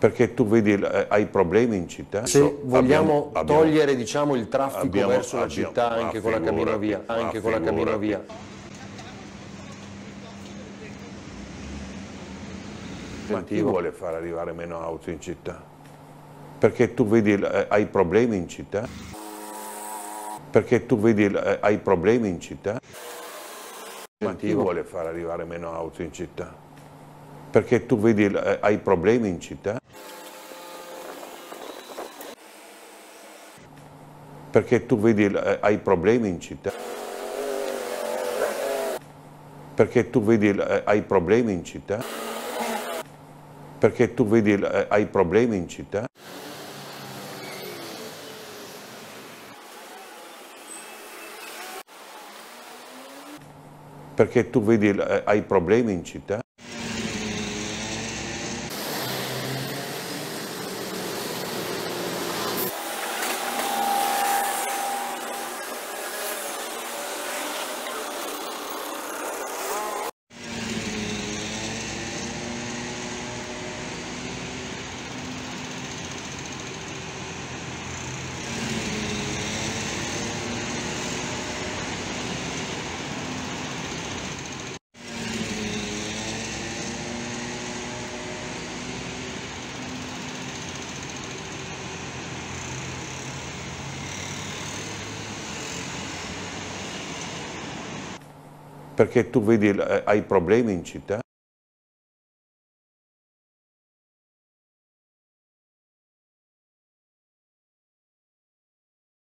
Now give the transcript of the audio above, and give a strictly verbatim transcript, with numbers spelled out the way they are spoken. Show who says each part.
Speaker 1: Perché tu vedi, eh, hai problemi in città?
Speaker 2: Se vogliamo
Speaker 1: abbiamo,
Speaker 2: togliere diciamo, il traffico
Speaker 1: abbiamo,
Speaker 2: verso la
Speaker 1: abbiamo,
Speaker 2: città anche con la caminovia, anche con la caminovia.
Speaker 1: Ma chi vuole far arrivare meno auto in città? Perché tu vedi, eh, hai problemi in città? Perché tu vedi, eh, hai problemi in città? Ma chi vuole far arrivare meno auto in città? Perché tu vedi, eh, hai problemi in città? Perché tu vedi, eh, hai problemi in città? Perché tu vedi, eh, hai problemi in città? Perché tu vedi, eh, hai problemi in città? Perché tu vedi, eh, hai problemi in città? Perché tu vedi, eh, hai problemi in città?